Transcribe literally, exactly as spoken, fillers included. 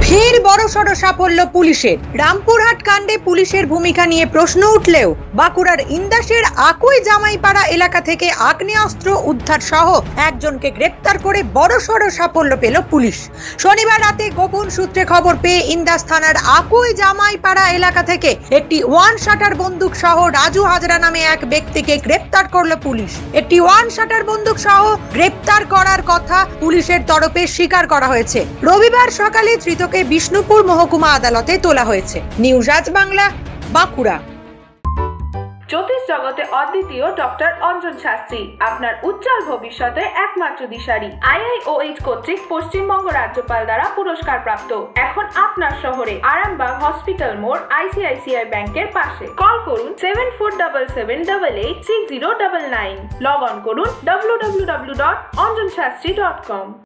ফের বড়সড় সাফল্য পুলিশের। রামপুরহাট কাণ্ডে পুলিশের ভূমিকা নিয়ে প্রশ্ন উঠলেও বাঁকুড়ার ইন্দাসের আকুই জামাইপাড়া এলাকা থেকে আগ্নেয়াস্ত্র উদ্ধার সহ একজনকে গ্রেপ্তার করে বড়সড় সাফল্য পেল পুলিশ। শনিবার রাতে গোপন সূত্রে খবর পেয়ে ইন্দাস থানার আকুই জামাইপাড়া এলাকা থেকে একটি ওয়ান শাটার বন্দুক সহ রাজু হাজরা নামে এক ব্যক্তিকে গ্রেপ্তার করল পুলিশ। একটি ওয়ান শাটার বন্দুক সহ গ্রেপ্তার করার কথা পুলিশের তরফে স্বীকার করা হয়েছে। রবিবার সকালে ধৃতকে বিষ্ণুপুর মহকুমা আদালতে তোলা হয়েছে। নিউজ আজ বাংলা, বাঁকুড়া। জ্যোতিষ জগতে অদ্বিতীয় ডক্টর অঞ্জন শাস্ত্রী, আপনার উজ্জ্বল ভবিষ্যতে একমাত্র দিশারি। আই আই ও এইচ কর্তৃক পশ্চিমবঙ্গ রাজ্যপাল দ্বারা পুরস্কার প্রাপ্ত। এখন আপনার শহরে আরামবাগ হসপিটাল মোড় I C I C I ব্যাংকের পাশে। কল করুন seven four seven seven eight eight six zero nine nine. Log on করুন W W W dot Anjan Shastri dot কম।